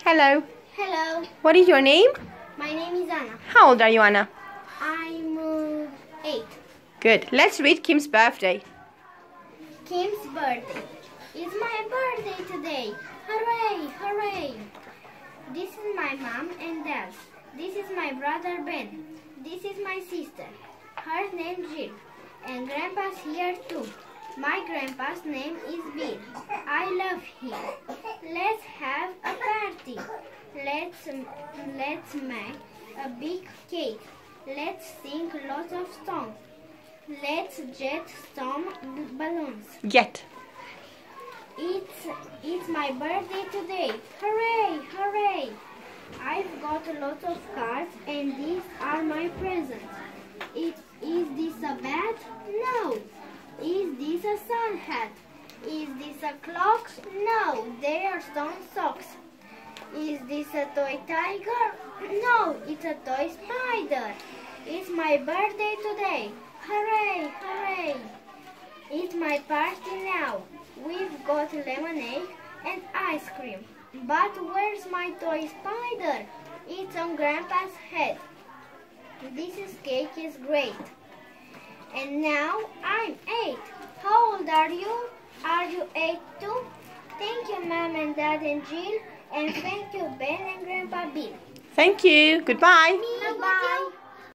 Hello. Hello, What is your name? my name is Anna. How old are you, Anna? I'm 8. Good. Let's read Kim's birthday. Kim's birthday. It's my birthday today. Hooray, hooray. This is my mom and dad. This is my brother Ben. This is my sister. Her name Jill. And Grandpa's here too. My grandpa's name is Bill. I love him. Let's have a party. Let's make a big cake. Let's sing lots of songs. Let's jet some balloons. Jet. It's my birthday today. Hooray, hooray. I've got lots of cards and these are my presents. Is this a bat? No. Is this a sun hat? Is this a clock? No, they are some socks. Is this a toy tiger? No, it's a toy spider. It's my birthday today. Hooray, hooray. It's my party now. We've got lemonade and ice cream. But where's my toy spider? It's on Grandpa's head. This cake is great. And now I'm 8. How old are you? Are you 8 too? Thank you, Mom and Dad and Jill. And thank you, Ben and Grandpa Bill. Thank you. Goodbye. Goodbye.